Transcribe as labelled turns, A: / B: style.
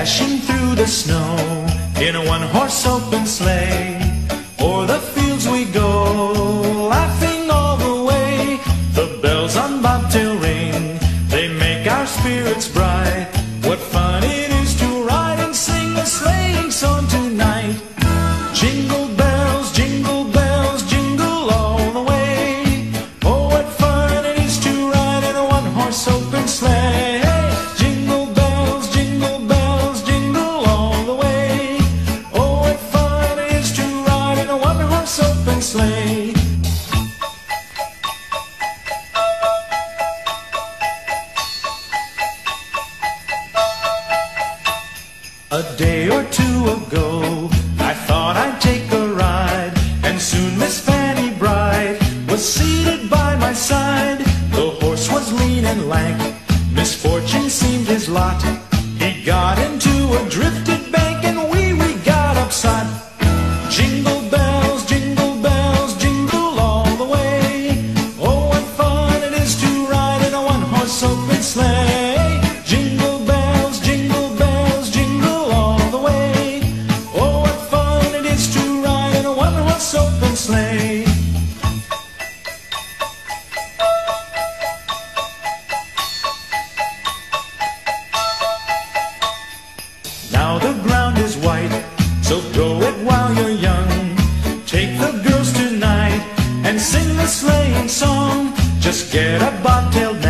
A: dashing through the snow in a one-horse open sleigh. O'er the fields we go, laughing all the way. The bells on bobtail ring, they make our spirits bright. What fun it is to ride and sing a sleighing song tonight. Jingle bells, jingle bells, jingle all the way. Oh, what fun it is to ride in a one-horse open sleigh. Jingle bells, jingle bells, jingle all the way. Oh, what fun it is to ride in a one-horse open sleigh. A day or two ago, I thought I'd take a ride, and soon Miss Fanny Bright was seated by my side. The horse was lean and lank, misfortune seemed his lot. He got into a drifted bank, and we got upside. Jingle bells, jingle all the way. Oh, what fun it is to ride in a one-horse open sleigh. Jingle bells, jingle all the way. Oh, what fun it is to ride in a one-horse open sleigh. Now the ground is white, so go it while you're young. Take the girls tonight and sing the sleighing song. Just get a bobtailed